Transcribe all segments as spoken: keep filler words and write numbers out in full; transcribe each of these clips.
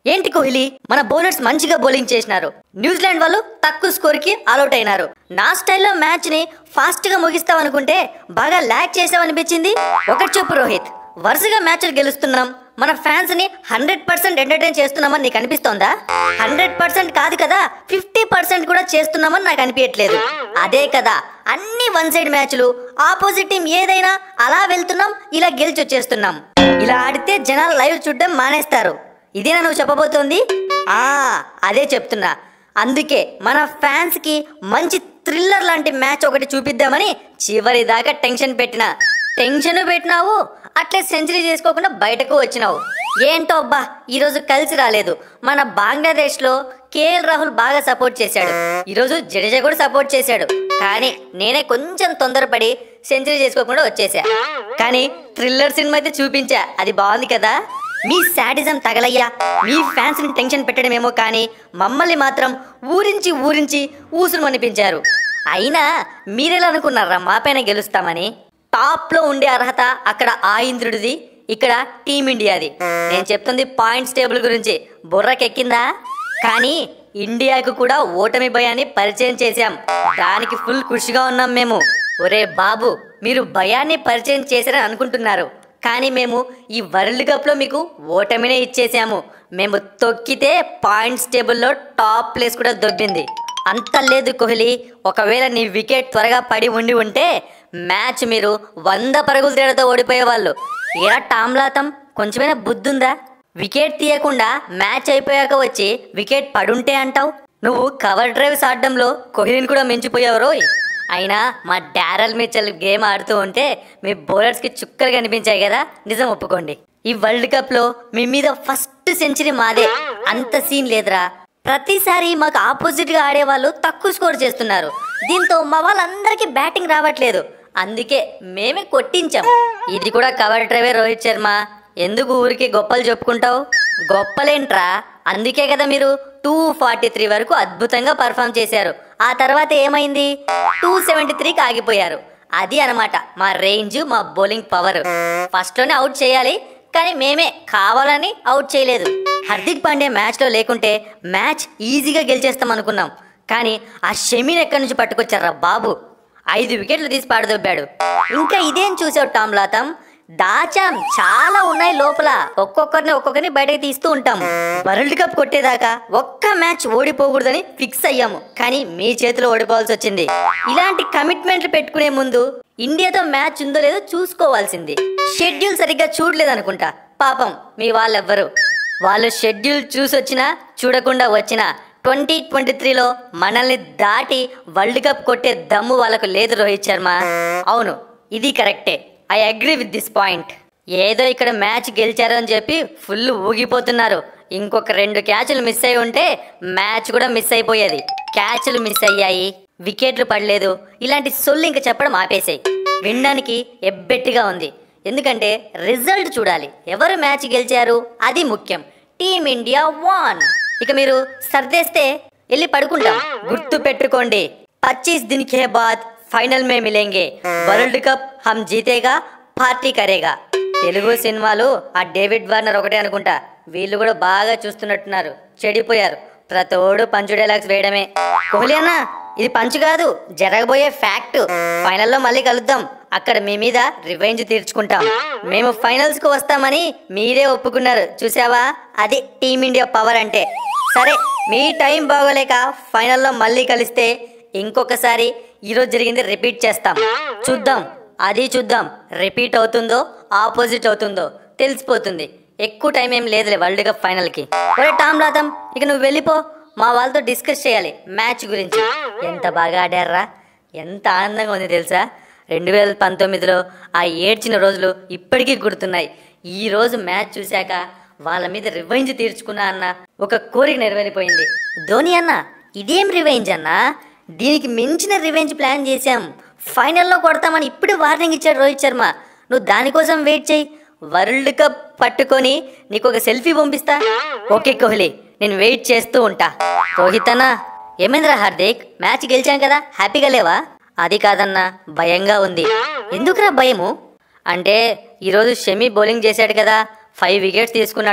ఏంటి కోహ్లీ, మన బౌలర్స్ మంచిగా బౌలింగ్ చేసినారు, న్యూజిలాండ్ వాళ్ళు తక్కువ స్కోర్ కి ఆల్అౌట్ అయినారు. నా స్టైల్లో మ్యాచ్ ని ఫాస్ట్ గా ముగిస్తాం అనుకుంటే బాగా ల్యాక్ చేసామనిపించింది. ఒకటి చెప్పు రోహిత్, వరుసగా మ్యాచ్లు గెలుస్తున్నాం, మన ఫ్యాన్స్ ని హండ్రెడ్ పర్సెంట్ ఎంటర్టైన్ చేస్తున్నామని నీకు అనిపిస్తోందా? హండ్రెడ్ పర్సెంట్ కాదు కదా, ఫిఫ్టీ పర్సెంట్ కూడా చేస్తున్నామని నాకు అనిపించట్లేదు. అదే కదా అన్ని వన్ సైడ్ మ్యాచ్లు, ఆపోజిట్ టీం ఏదైనా అలా వెళ్తున్నాం, ఇలా గెలిచి వచ్చేస్తున్నాం. ఇలా ఆడితే జనాలు లైవ్ చూడడం మానేస్తారు. ఇదేనా నువ్వు చెప్పబోతోంది? ఆ అదే చెప్తున్నా. అందుకే మన ఫ్యాన్స్ కి మంచి థ్రిల్లర్ లాంటి మ్యాచ్ ఒకటి చూపిద్దామని చివరి దాకా టెన్షన్ పెట్టినా. టెన్షన్ పెట్టినావు, అట్లే సెంచరీ చేసుకోకుండా బయటకు వచ్చినావు. ఏంటో అబ్బా, ఈరోజు కలిసి రాలేదు. మన బంగ్లాదేశ్ లో కేఎల్ రాహుల్ బాగా సపోర్ట్ చేశాడు, ఈరోజు జడేజా కూడా సపోర్ట్ చేశాడు. కానీ నేనే కొంచెం తొందరపడి సెంచరీ చేసుకోకుండా వచ్చేసా. కానీ థ్రిల్లర్ సినిమా అయితే చూపించా, అది బాగుంది కదా. మీ శాడిజం తగలయ్యా, మీ ఫ్యాన్స్ ని టెన్షన్ పెట్టడమేమో కానీ మమ్మల్ని మాత్రం ఊరించి ఊరించి ఊసులు అనిపించారు. అయినా మీరెలా అనుకున్నారా మా పైన గెలుస్తామని? టాప్ లో ఉండే అర్హత అక్కడ ఆ ఇంద్రుడిది, ఇక్కడ టీమిండియాది. నేను చెప్తుంది పాయింట్స్ టేబుల్ గురించి. బుర్రకెక్కిందా? కానీ ఇండియాకు కూడా ఓటమి భయాన్ని పరిచయం చేశాం, దానికి ఫుల్ ఖుషిగా ఉన్నాం మేము. ఒరే బాబు, మీరు భయాన్ని పరిచయం చేశారని అనుకుంటున్నారు, కానీ మేము ఈ వరల్డ్ కప్ లో మీకు ఓటమినే ఇచ్చేసాము. మేము తొక్కితే పాయింట్స్ టేబుల్లో టాప్ ప్లేస్ కూడా దొబ్బింది. అంత లేదు కోహ్లీ, ఒకవేళ నీ వికెట్ త్వరగా పడి ఉండి ఉంటే మ్యాచ్ మీరు వంద పరుగుల తేడాతో ఓడిపోయేవాళ్ళు. ఏరా టామ్లాతం, కొంచెమైనా బుద్ధుందా? వికెట్ తీయకుండా మ్యాచ్ అయిపోయాక వచ్చి వికెట్ పడుంటే అంటావు. నువ్వు కవర్ డ్రైవ్స్ ఆడడంలో కోహ్లీని కూడా మించిపోయావు రోయ్. అయినా మా డారెల్ మిచెల్ గేమ్ ఆడుతూ ఉంటే మీ బౌలర్స్ కి చుక్కలు కనిపించాయి కదా, నిజం ఒప్పుకోండి. ఈ వరల్డ్ కప్ లో మీ మీద ఫస్ట్ సెంచరీ మాదే. అంత సీన్ లేదురా, ప్రతిసారి మాకు ఆపోజిట్ గా ఆడే వాళ్ళు తక్కువ స్కోర్ చేస్తున్నారు. దీంతో మా వాళ్ళందరికీ బ్యాటింగ్ రావట్లేదు, అందుకే మేమే కొట్టించాం. ఇది కూడా కవర్ డ్రైవే రోహిత్ శర్మ, ఎందుకు ఊరికి గొప్పలు చెప్పుకుంటావు? గొప్పలేంట్రా, అందుకే కదా మీరు టూ ఫార్టీ త్రీ వరకు అద్భుతంగా పర్ఫామ్ చేశారు. ఆ తర్వాత ఏమైంది? టూ సెవెంటీ త్రీకి ఆగిపోయారు. అది అనమాట మా రేంజ్, మా బౌలింగ్ పవర్. ఫస్ట్ లోనే అవుట్ చేయాలి, కానీ మేమే కావాలని అవుట్ చేయలేదు. హార్దిక్ పాండ్యా మ్యాచ్ లో లేకుంటే మ్యాచ్ ఈజీగా గెలిచేస్తాం అనుకున్నాం. కానీ ఆ షమీని ఎక్కడి నుంచి పట్టుకొచ్చారా బాబు, ఐదు వికెట్లు తీసి పాడదొబ్బాడు. ఇంకా ఇదేం చూసావు టామ్లాతం, దాచాం, చాలా ఉన్నాయి లోపల, ఒక్కొక్కరిని ఒక్కొక్కరిని బయటకు తీస్తూ ఉంటాము. వరల్డ్ కప్ కొట్టేదాకా ఒక్క మ్యాచ్ ఓడిపోకూడదని ఫిక్స్ అయ్యాము, కానీ మీ చేతిలో ఓడిపోవాల్సి వచ్చింది. ఇలాంటి కమిట్మెంట్లు పెట్టుకునే ముందు ఇండియాతో మ్యాచ్ ఉందో లేదో చూసుకోవాల్సింది. షెడ్యూల్ సరిగ్గా చూడలేదనుకుంటా పాపం మీ వాళ్ళెవ్వరు. వాళ్ళు షెడ్యూల్ చూసి వచ్చినా చూడకుండా వచ్చినా ట్వంటీ ట్వంటీ త్రీలో మనల్ని దాటి వరల్డ్ కప్ కొట్టే దమ్ము వాళ్ళకు లేదు రోహిత్ శర్మ. అవును, ఇది కరెక్టే, I agree with this point. ఏదో ఇక్కడ మ్యాచ్ గెలిచారు అని చెప్పి ఫుల్ ఊగిపోతున్నారు. ఇంకొక రెండు క్యాచ్లు మిస్ అయి ఉంటే మ్యాచ్ కూడా మిస్ అయిపోయేది. క్యాచ్లు మిస్ అయ్యాయి, వికెట్లు పడలేదు, ఇలాంటి సొల్లు ఇంక చెప్పడం ఆపేసాయి. వినడానికి ఎబ్బెట్టిగా ఉంది, ఎందుకంటే రిజల్ట్ చూడాలి. ఎవరు మ్యాచ్ గెలిచారు అది ముఖ్యం. Team India won. ఇక మీరు సర్దేస్తే వెళ్ళి పడుకుంటాం. గుర్తు పెట్టుకోండి, పచ్చీస్ దిన్ కే బాద్ ఫైనల్ మే మిలేంగే, వరల్డ్ కప్ హమ్ జీతేగా, పార్టీ కరేగా. తెలుగు సినిమాలు ఆ డేవిడ్ వార్నర్ ఒకటే అనుకుంటా, వీళ్ళు కూడా బాగా చూస్తున్నట్టున్నారు, చెడిపోయారు. ప్రతోడు పంచు డైలాగ్స్ వేయడమే. కోహ్లీ అన్న, ఇది పంచు కాదు, జరగబోయే ఫ్యాక్ట్. ఫైనల్లో మళ్ళీ కలుద్దాం, అక్కడ మీ మీద రివెంజ్ తీర్చుకుంటాం. మేము ఫైనల్స్ కు వస్తామని మీరే ఒప్పుకున్నారు, చూసావా? అది టీమిండియా పవర్ అంటే. సరే, మీ టైం బాగోలేక ఫైనల్లో మళ్ళీ కలిస్తే ఇంకొకసారి ఈరోజు జరిగింది రిపీట్ చేస్తాం. చూద్దాం, అది చూద్దాం, రిపీట్ అవుతుందో ఆపోజిట్ అవుతుందో తెలిసిపోతుంది. ఎక్కువ టైం ఏం లేదులే వరల్డ్ కప్ ఫైనల్ కి. ఒరే టామ్లాతం, ఇక నువ్వు వెళ్ళిపో, మా వాళ్ళతో డిస్కస్ చేయాలి మ్యాచ్ గురించి. ఎంత బాగా ఆడారా, ఎంత ఆనందంగా ఉంది తెలుసా? రెండు వేల పంతొమ్మిదిలో ఆ ఏడ్చిన రోజులు ఇప్పటికీ గుర్తున్నాయి. ఈ రోజు మ్యాచ్ చూశాక వాళ్ళ మీద రివెంజ్ తీర్చుకున్నా అన్న ఒక కోరిక నెరవేరిపోయింది. ధోని అన్న, ఇదేం రివెంజ్ అన్నా, దీనికి మించిన రివెంజ్ ప్లాన్ చేశాం, ఫైనల్లో కొడతామని ఇప్పుడు వార్నింగ్ ఇచ్చాడు రోహిత్ శర్మ. నువ్వు దానికోసం వెయిట్ చేయి, వరల్డ్ కప్ పట్టుకొని నీకు ఒక సెల్ఫీ పంపిస్తా. ఓకే కోహ్లీ, నేను వెయిట్ చేస్తూ ఉంటా. రోహిత్ అన్న, ఏమైందిరా హార్దిక్, మ్యాచ్ గెలిచాం కదా, హ్యాపీగా లేవా? అది కాదన్నా, భయంగా ఉంది. ఎందుకురా భయము? అంటే ఈరోజు షమి బౌలింగ్ చేశాడు కదా, ఫైవ్ వికెట్స్ తీసుకున్నాడు.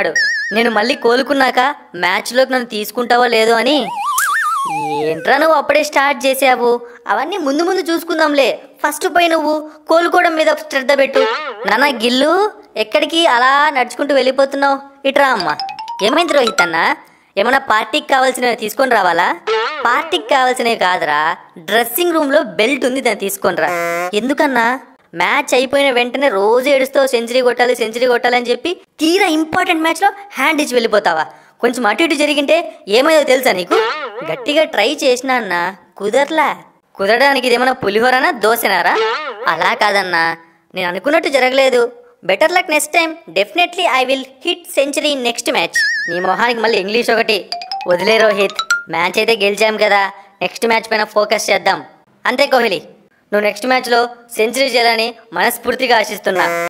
నేను మళ్ళీ కోలుకున్నాక మ్యాచ్లోకి నన్ను తీసుకుంటావో లేదో అని. ఏంట్రా నువ్వు అప్పుడే స్టార్ట్ చేసావు? అవన్నీ ముందు ముందు చూసుకుందాంలే. ఫస్ట్ పై నువ్వు కోలుకోవడం మీద శ్రద్ధ పెట్టు. నాన్న గిల్లు, ఎక్కడికి అలా నడుచుకుంటూ వెళ్ళిపోతున్నావు? ఇట్రా అమ్మ. ఏమైంది రోహిత్ అన్న? ఏమన్నా పార్టీకి కావాల్సినవి తీసుకొని రావాలా? పార్టీకి కావాల్సినవి కాదురా, డ్రెస్సింగ్ రూమ్ లో బెల్ట్ ఉంది, దాన్ని తీసుకొని రా. ఎందుకన్నా? మ్యాచ్ అయిపోయిన వెంటనే రోజు ఏడుస్తావు సెంచరీ కొట్టాలి సెంచరీ కొట్టాలని చెప్పి, తీరా ఇంపార్టెంట్ మ్యాచ్ లో హ్యాండ్ ఇచ్చి వెళ్ళిపోతావా? కొంచెం అటు ఇటు జరిగింటే ఏమైందో తెలుసా నీకు? గట్టిగా ట్రై చేసినా అన్న, కుదరలా. కుదరడానికి ఇదేమన్నా పులిహోరనా దోశనారా? అలా కాదన్నా, నేను అనుకున్నట్టు జరగలేదు. Better luck next time. Definitely I will hit century next match. నీ మొహానికి మళ్ళీ ఇంగ్లీష్ ఒకటి. వదిలే రోహిత్, మ్యాచ్ అయితే గెలిచాం కదా, నెక్స్ట్ మ్యాచ్ పైన ఫోకస్ చేద్దాం. అంతే కోహ్లీ, నువ్వు నెక్స్ట్ మ్యాచ్లో సెంచరీ చేయాలని మనస్ఫూర్తిగా ఆశిస్తున్నా.